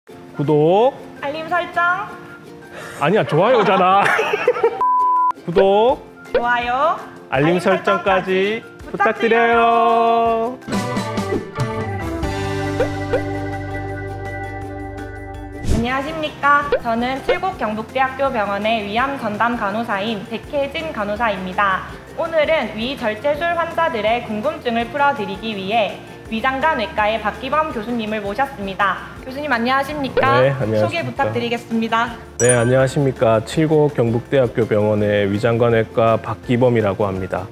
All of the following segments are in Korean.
구독, 알림 설정, 아니야 좋아요잖아. 구독, 좋아요, 알림 설정까지 부탁드려요. 안녕하십니까. 저는 칠곡경북대학교 병원의 위암 전담 간호사인 백혜진 간호사입니다. 오늘은 위절제술 환자들의 궁금증을 풀어드리기 위해 위장관외과의 박기범 교수님을 모셨습니다. 교수님 안녕하십니까? 네, 안녕하십니까. 소개 부탁드리겠습니다. 네, 안녕하십니까. 칠곡경북대학교 병원의 위장관외과 박기범이라고 합니다.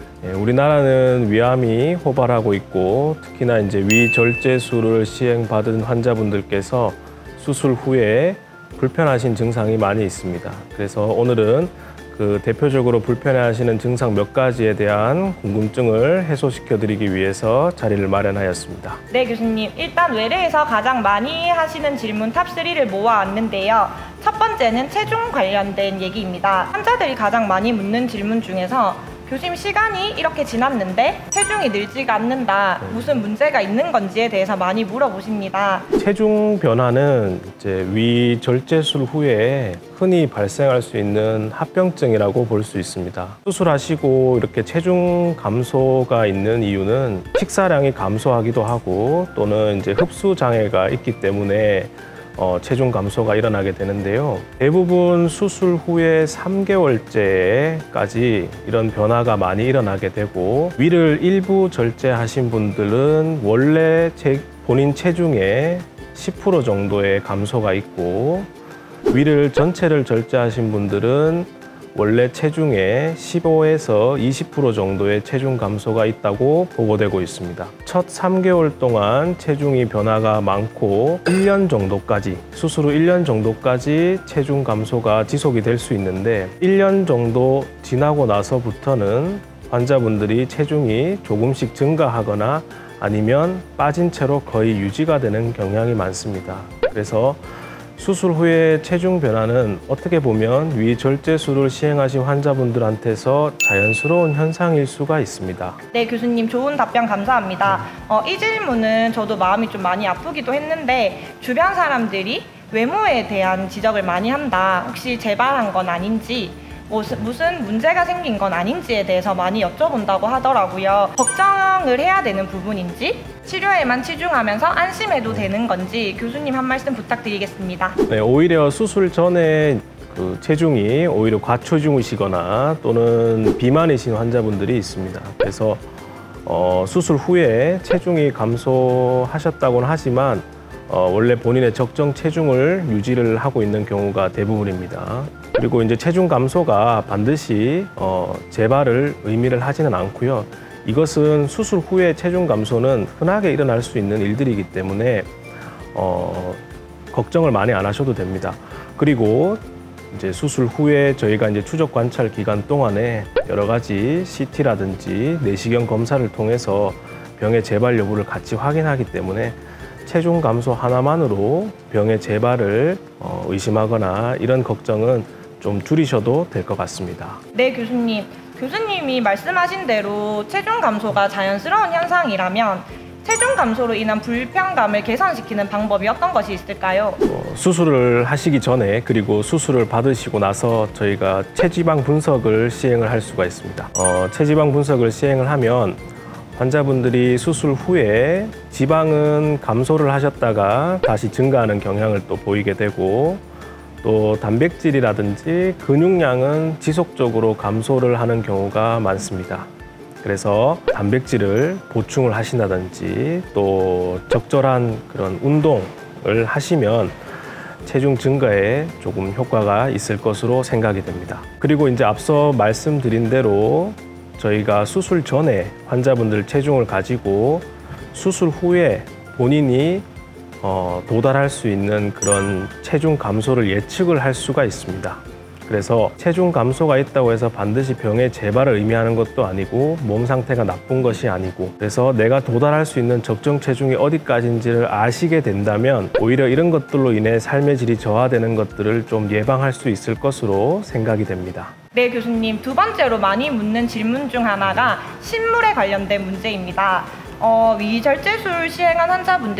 우리나라는 위암이 호발하고 있고 특히나 이제 위절제술을 시행받은 환자분들께서 수술 후에 불편하신 증상이 많이 있습니다. 그래서 오늘은 대표적으로 불편해하시는 증상 몇 가지에 대한 궁금증을 해소시켜드리기 위해서 자리를 마련하였습니다. 네, 교수님. 일단 외래에서 가장 많이 하시는 질문 탑3를 모아왔는데요. 첫 번째는 체중 관련된 얘기입니다. 환자들이 가장 많이 묻는 질문 중에서 교수님, 시간이 이렇게 지났는데 체중이 늘지가 않는다. 무슨 문제가 있는 건지에 대해서 많이 물어보십니다. 체중 변화는 이제 위절제술 후에 흔히 발생할 수 있는 합병증이라고 볼 수 있습니다. 수술하시고 이렇게 체중 감소가 있는 이유는 식사량이 감소하기도 하고 또는 이제 흡수 장애가 있기 때문에 체중 감소가 일어나게 되는데요. 대부분 수술 후에 3개월째까지 이런 변화가 많이 일어나게 되고 위를 일부 절제하신 분들은 원래 본인 체중의 10% 정도의 감소가 있고 위를 전체를 절제하신 분들은 원래 체중의 15에서 20% 정도의 체중 감소가 있다고 보고되고 있습니다. 첫 3개월 동안 체중이 변화가 많고 1년 정도까지, 수술 후 1년 정도까지 체중 감소가 지속이 될 수 있는데 1년 정도 지나고 나서부터는 환자분들이 체중이 조금씩 증가하거나 아니면 빠진 채로 거의 유지가 되는 경향이 많습니다. 그래서 수술 후의 체중 변화는 어떻게 보면 위절제술을 시행하신 환자분들한테서 자연스러운 현상일 수가 있습니다. 네, 교수님 좋은 답변 감사합니다. 이 질문은 저도 마음이 좀 많이 아프기도 했는데 주변 사람들이 외모에 대한 지적을 많이 한다. 혹시 재발한 건 아닌지 무슨 문제가 생긴 건 아닌지에 대해서 많이 여쭤본다고 하더라고요. 걱정을 해야 되는 부분인지 치료에만 치중하면서 안심해도 되는 건지 교수님 한 말씀 부탁드리겠습니다. 네, 오히려 수술 전에 체중이 오히려 과체중이시거나 또는 비만이신 환자분들이 있습니다. 그래서 수술 후에 체중이 감소하셨다고는 하지만 원래 본인의 적정 체중을 유지를 하고 있는 경우가 대부분입니다. 그리고 이제 체중 감소가 반드시 재발을 의미를 하지는 않고요. 이것은 수술 후에 체중 감소는 흔하게 일어날 수 있는 일들이기 때문에 걱정을 많이 안 하셔도 됩니다. 그리고 이제 수술 후에 저희가 이제 추적 관찰 기간 동안에 여러 가지 CT라든지 내시경 검사를 통해서 병의 재발 여부를 같이 확인하기 때문에 체중 감소 하나만으로 병의 재발을 의심하거나 이런 걱정은 좀 줄이셔도 될 것 같습니다. 네, 교수님. 교수님이 말씀하신 대로 체중 감소가 자연스러운 현상이라면 체중 감소로 인한 불편감을 개선시키는 방법이 어떤 것이 있을까요? 수술을 하시기 전에 그리고 수술을 받으시고 나서 저희가 체지방 분석을 시행을 할 수가 있습니다. 체지방 분석을 시행을 하면 환자분들이 수술 후에 지방은 감소를 하셨다가 다시 증가하는 경향을 또 보이게 되고 또 단백질이라든지 근육량은 지속적으로 감소를 하는 경우가 많습니다. 그래서 단백질을 보충을 하신다든지 또 적절한 그런 운동을 하시면 체중 증가에 조금 효과가 있을 것으로 생각이 됩니다. 그리고 이제 앞서 말씀드린 대로 저희가 수술 전에 환자분들 체중을 가지고 수술 후에 본인이 도달할 수 있는 그런 체중 감소를 예측을 할 수가 있습니다. 그래서 체중 감소가 있다고 해서 반드시 병의 재발을 의미하는 것도 아니고 몸 상태가 나쁜 것이 아니고 그래서 내가 도달할 수 있는 적정 체중이 어디까지인지를 아시게 된다면 오히려 이런 것들로 인해 삶의 질이 저하되는 것들을 좀 예방할 수 있을 것으로 생각이 됩니다. 네, 교수님. 두 번째로 많이 묻는 질문 중 하나가 신물에 관련된 문제입니다. 위절제술 시행한 환자분들이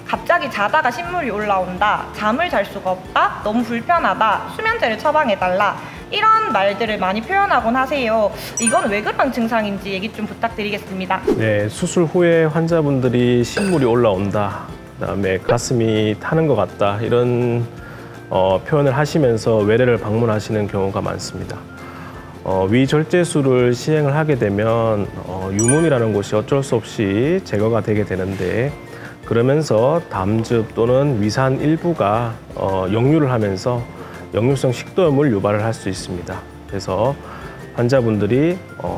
갑자기 자다가 신물이 올라온다, 잠을 잘 수가 없다, 너무 불편하다, 수면제를 처방해달라, 이런 말들을 많이 표현하곤 하세요. 이건 왜 그런 증상인지 얘기 좀 부탁드리겠습니다. 네, 수술 후에 환자분들이 신물이 올라온다, 그다음에 가슴이 타는 것 같다, 이런 표현을 하시면서 외래를 방문하시는 경우가 많습니다. 위절제술을 시행을 하게 되면 유문이라는 곳이 어쩔 수 없이 제거가 되게 되는데, 그러면서 담즙 또는 위산 일부가 역류를 하면서 역류성 식도염을 유발을 할 수 있습니다. 그래서 환자분들이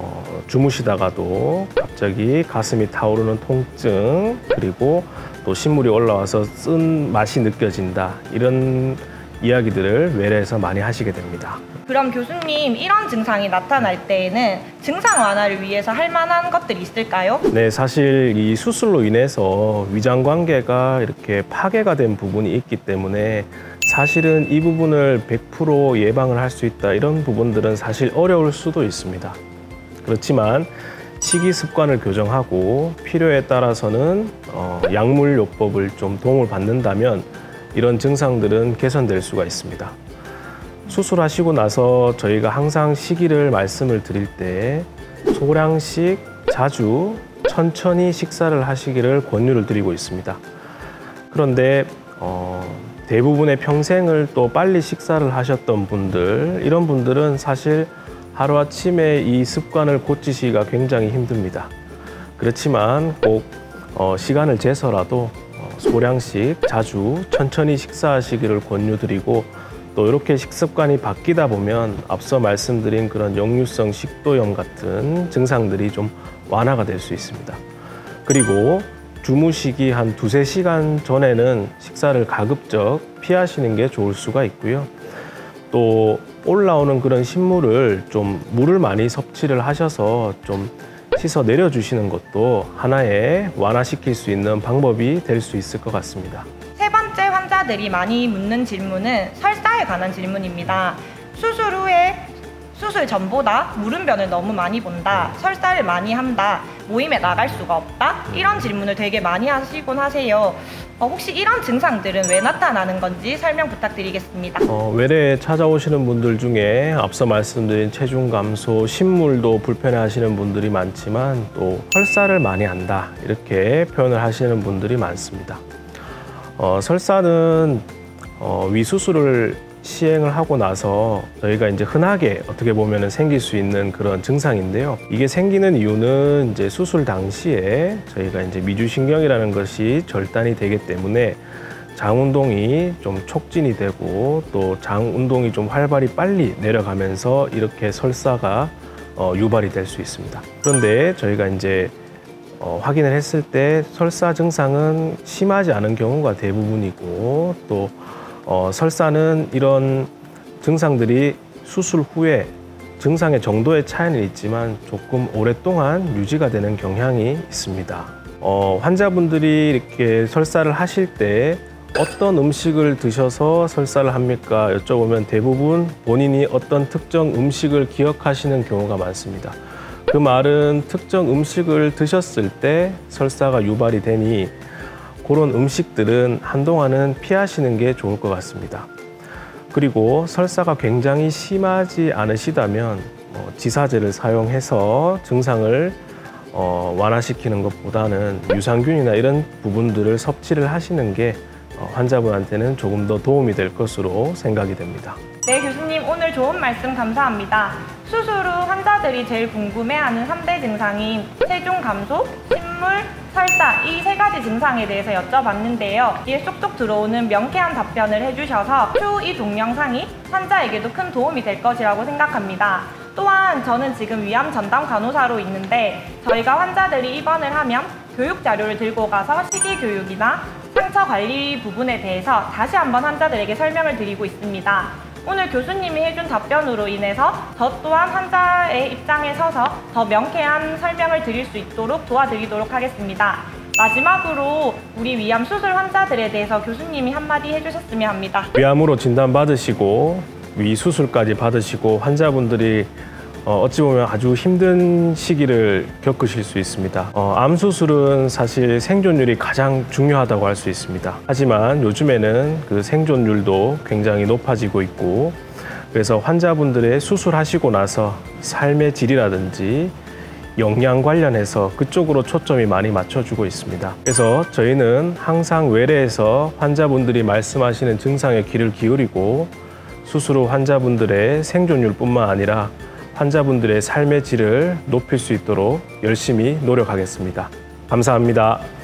주무시다가도 갑자기 가슴이 타오르는 통증, 그리고 또 신물이 올라와서 쓴 맛이 느껴진다, 이런 이야기들을 외래에서 많이 하시게 됩니다. 그럼 교수님, 이런 증상이 나타날 때에는 증상 완화를 위해서 할 만한 것들이 있을까요? 네, 사실 이 수술로 인해서 위장관계가 이렇게 파괴가 된 부분이 있기 때문에 사실은 이 부분을 100% 예방을 할 수 있다, 이런 부분들은 사실 어려울 수도 있습니다. 그렇지만 식이 습관을 교정하고 필요에 따라서는 약물요법을 좀 도움을 받는다면 이런 증상들은 개선될 수가 있습니다. 수술하시고 나서 저희가 항상 시기를 말씀을 드릴 때 소량씩 자주 천천히 식사를 하시기를 권유를 드리고 있습니다. 그런데 대부분의 평생을 또 빨리 식사를 하셨던 분들, 이런 분들은 사실 하루아침에 이 습관을 고치시기가 굉장히 힘듭니다. 그렇지만 꼭 시간을 재서라도 소량씩 자주 천천히 식사하시기를 권유드리고, 또 이렇게 식습관이 바뀌다 보면 앞서 말씀드린 그런 역류성 식도염 같은 증상들이 좀 완화가 될 수 있습니다. 그리고 주무시기 한 2~3시간 전에는 식사를 가급적 피하시는 게 좋을 수가 있고요. 또 올라오는 그런 신물을 좀 물을 많이 섭취를 하셔서 좀 씻어 내려주시는 것도 하나의 완화시킬 수 있는 방법이 될 수 있을 것 같습니다. 세 번째 환자들이 많이 묻는 질문은 설사에 관한 질문입니다. 수술 후에 수술 전보다 물음변을 너무 많이 본다, 설사를 많이 한다, 모임에 나갈 수가 없다, 이런 질문을 되게 많이 하시곤 하세요. 혹시 이런 증상들은 왜 나타나는 건지 설명 부탁드리겠습니다. 외래에 찾아오시는 분들 중에 앞서 말씀드린 체중 감소, 신물도 불편해하시는 분들이 많지만 또 설사를 많이 한다, 이렇게 표현을 하시는 분들이 많습니다. 설사는 위수술을 시행을 하고 나서 저희가 이제 흔하게 어떻게 보면 생길 수 있는 그런 증상인데요. 이게 생기는 이유는 이제 수술 당시에 저희가 이제 미주신경이라는 것이 절단이 되기 때문에 장 운동이 좀 촉진이 되고 또 장 운동이 좀 활발히 빨리 내려가면서 이렇게 설사가 유발이 될 수 있습니다. 그런데 저희가 이제 확인을 했을 때 설사 증상은 심하지 않은 경우가 대부분이고, 또 설사는 이런 증상들이 수술 후에 증상의 정도의 차이는 있지만 조금 오랫동안 유지가 되는 경향이 있습니다. 환자분들이 이렇게 설사를 하실 때 어떤 음식을 드셔서 설사를 합니까? 여쭤보면 대부분 본인이 어떤 특정 음식을 기억하시는 경우가 많습니다. 그 말은 특정 음식을 드셨을 때 설사가 유발이 되니 그런 음식들은 한동안은 피하시는 게 좋을 것 같습니다. 그리고 설사가 굉장히 심하지 않으시다면 지사제를 사용해서 증상을 완화시키는 것보다는 유산균이나 이런 부분들을 섭취를 하시는 게 환자분한테는 조금 더 도움이 될 것으로 생각이 됩니다. 네, 교수님 오늘 좋은 말씀 감사합니다. 수술 후 환자들이 제일 궁금해하는 3대 증상인 체중 감소, 신물, 설사, 이 3가지 증상에 대해서 여쭤봤는데요. 이에 쏙쏙 들어오는 명쾌한 답변을 해주셔서 추후 이 동영상이 환자에게도 큰 도움이 될 것이라고 생각합니다. 또한 저는 지금 위암 전담 간호사로 있는데 저희가 환자들이 입원을 하면 교육 자료를 들고 가서 식이교육이나 상처 관리 부분에 대해서 다시 한번 환자들에게 설명을 드리고 있습니다. 오늘 교수님이 해준 답변으로 인해서 저 또한 환자의 입장에 서서 더 명쾌한 설명을 드릴 수 있도록 도와드리도록 하겠습니다. 마지막으로 우리 위암 수술 환자들에 대해서 교수님이 한마디 해주셨으면 합니다. 위암으로 진단받으시고 위 수술까지 받으시고 환자분들이 어찌 보면 아주 힘든 시기를 겪으실 수 있습니다. 암 수술은 사실 생존율이 가장 중요하다고 할 수 있습니다. 하지만 요즘에는 그 생존율도 굉장히 높아지고 있고, 그래서 환자분들의 수술하시고 나서 삶의 질이라든지 영양 관련해서 그쪽으로 초점이 많이 맞춰주고 있습니다. 그래서 저희는 항상 외래에서 환자분들이 말씀하시는 증상에 귀를 기울이고 수술 후 환자분들의 생존율뿐만 아니라 환자분들의 삶의 질을 높일 수 있도록 열심히 노력하겠습니다. 감사합니다.